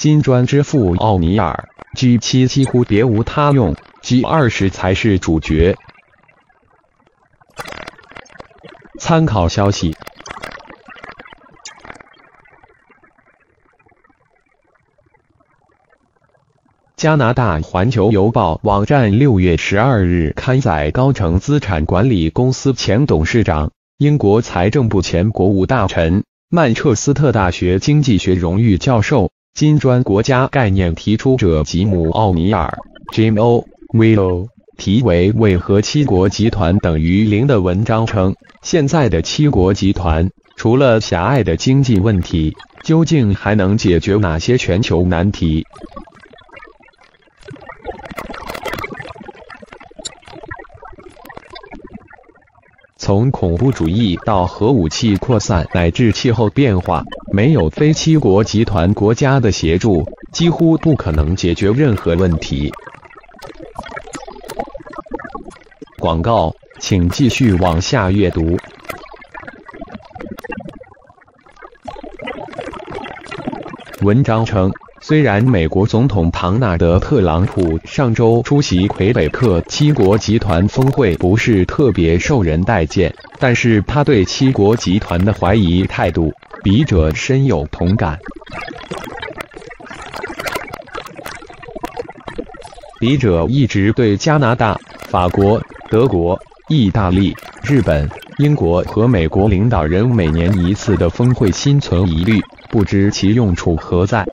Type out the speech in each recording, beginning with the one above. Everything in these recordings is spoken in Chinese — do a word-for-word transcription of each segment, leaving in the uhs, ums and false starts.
金砖之父奥尼尔 G 七 几乎别无他用 ，G 二十 才是主角。参考消息。加拿大环球邮报网站六月十二日刊载，高盛资产管理公司前董事长、英国财政部前国务大臣、曼彻斯特大学经济学荣誉教授、金砖国家概念提出者吉姆·奥尼尔 （Jim O. 题为《为何七国集团等于零》的文章称，现在的七国集团除了狭隘的经济问题，究竟还能解决哪些全球难题？从恐怖主义到核武器扩散乃至气候变化，没有非七国集团国家的协助，几乎不可能解决任何问题。广告，请继续往下阅读。文章称，虽然美国总统唐纳德·特朗普上周出席魁北克七国集团峰会不是特别受人待见，但是他对七国集团的怀疑态度，笔者深有同感。笔者一直对加拿大、法国、德国、意大利、日本、英国和美国领导人每年一次的峰会心存疑虑，不知其用处何在。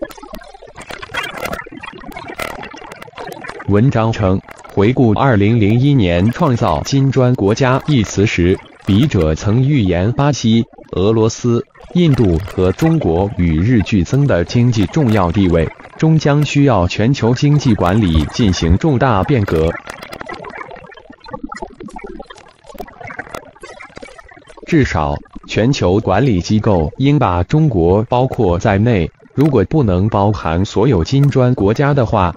文章称，回顾二零零一年创造金砖国家一词时，笔者曾预言巴西、俄罗斯、印度和中国与日俱增的经济重要地位，终将需要全球经济管理进行重大变革。至少，全球管理机构应把中国包括在内，如果不能包含所有金砖国家的话。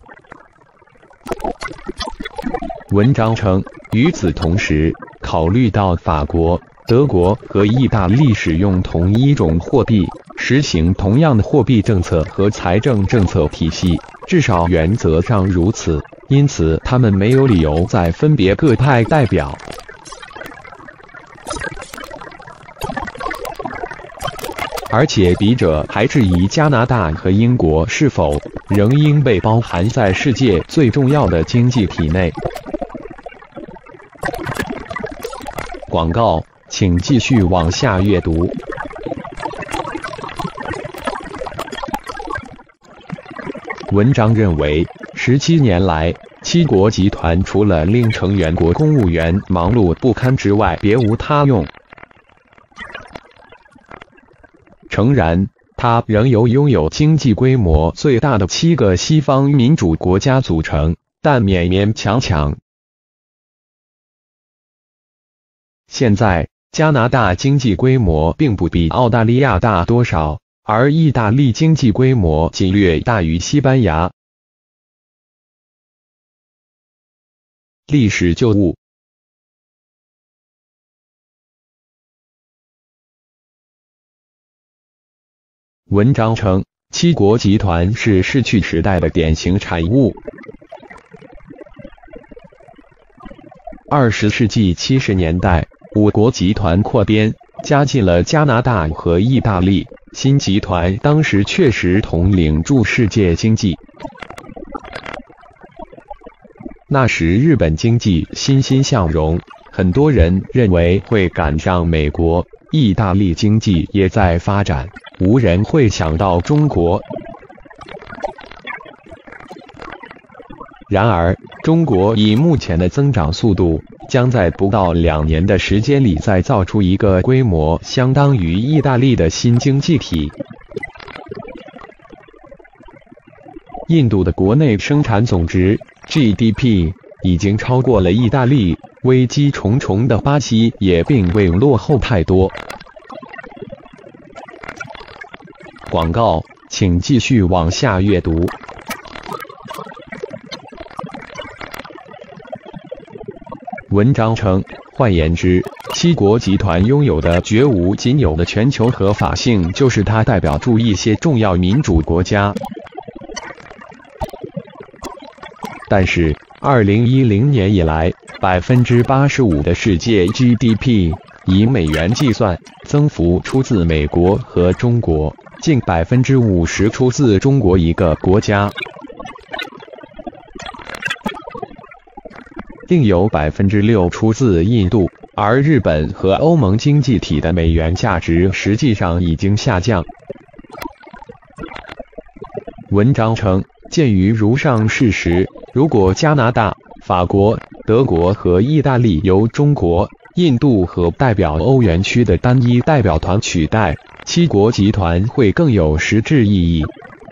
文章称，与此同时，考虑到法国、德国和意大利使用同一种货币，实行同样的货币政策和财政政策体系，至少原则上如此，因此他们没有理由再分别各派代表。而且笔者还质疑加拿大和英国是否仍应被包含在世界最重要的经济体内。广告，请继续往下阅读。文章认为，十七年来，七国集团除了令成员国公务员忙碌不堪之外，别无他用。诚然，它仍由拥有经济规模最大的七个西方民主国家组成，但勉勉强强。现在，加拿大经济规模并不比澳大利亚大多少，而意大利经济规模仅略大于西班牙。历史旧物。文章称，七国集团是逝去时代的典型产物。二十世纪七十年代，五国集团扩编，加进了加拿大和意大利。新集团当时确实统领住世界经济。那时日本经济欣欣向荣，很多人认为会赶上美国，意大利经济也在发展。无人会想到中国。然而，中国以目前的增长速度，将在不到两年的时间里再造出一个规模相当于意大利的新经济体。印度的国内生产总值 G D P 已经超过了意大利，危机重重的巴西也并未落后太多。广告，请继续往下阅读。文章称，换言之，七国集团拥有的绝无仅有的全球合法性，就是它代表住一些重要民主国家。 但是，二零一零年以来，百分之八十五的世界 G D P 以美元计算，增幅出自美国和中国，近百分之五十出自中国一个国家，另有百分之六出自印度。而日本和欧盟经济体的美元价值实际上已经下降。文章称，鉴于如上事实，如果加拿大、法国、德国和意大利由中国、印度和代表欧元区的单一代表团取代，七国集团会更有实质意义。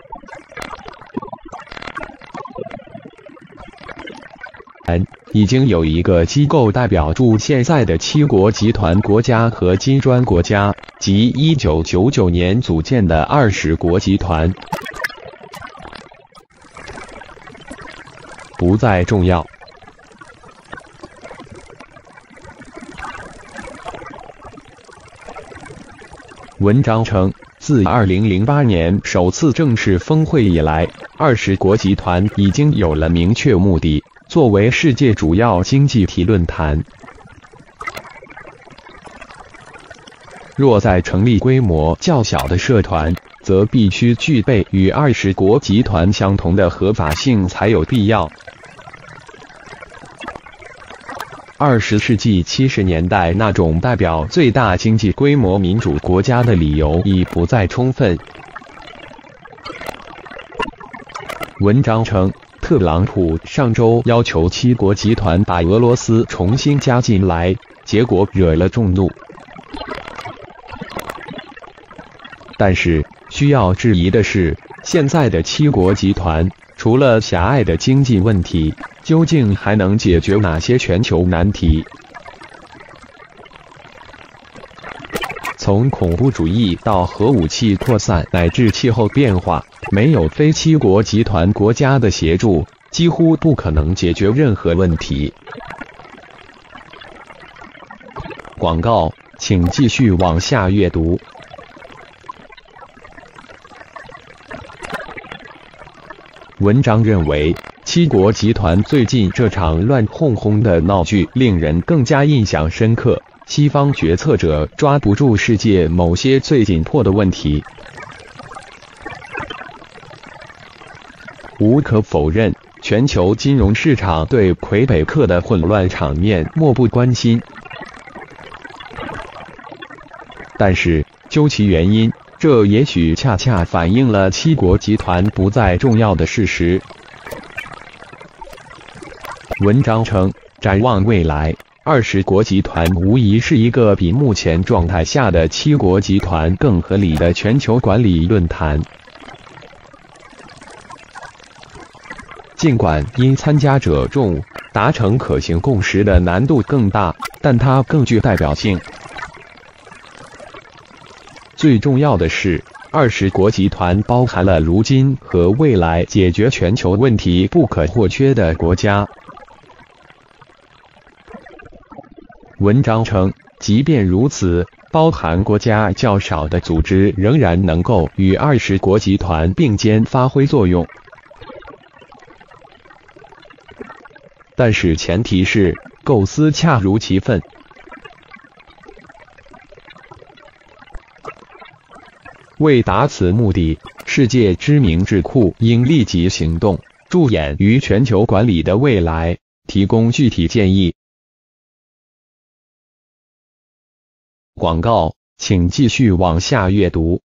已经有一个机构代表住现在的七国集团国家和金砖国家，即一九九九年组建的二十国集团，不再重要。文章称，自二零零八年首次正式峰会以来，二十国集团已经有了明确目的。作为世界主要经济体论坛，若在成立规模较小的社团，则必须具备与二十国集团相同的合法性才有必要。二十世纪七十年代那种代表最大经济规模民主国家的理由已不再充分。文章称，特朗普上周要求七国集团把俄罗斯重新加进来，结果惹了众怒。但是，需要质疑的是，现在的七国集团除了狭隘的经济问题，究竟还能解决哪些全球难题？从恐怖主义到核武器扩散乃至气候变化，没有非七国集团国家的协助，几乎不可能解决任何问题。广告，请继续往下阅读。文章认为，七国集团最近这场乱哄哄的闹剧令人更加印象深刻。西方决策者抓不住世界某些最紧迫的问题。无可否认，全球金融市场对魁北克的混乱场面漠不关心。但是，究其原因，这也许恰恰反映了七国集团不再重要的事实。文章称，展望未来，二十国集团无疑是一个比目前状态下的七国集团更合理的全球管理论坛。尽管因参加者众，达成可行共识的难度更大，但它更具代表性。最重要的是，二十国集团包含了如今和未来解决全球问题不可或缺的国家。文章称，即便如此，包含国家较少的组织仍然能够与二十国集团并肩发挥作用。但是前提是，构思恰如其分。为达此目的，世界知名智库应立即行动，助眼于全球管理的未来，提供具体建议。广告，请继续往下阅读。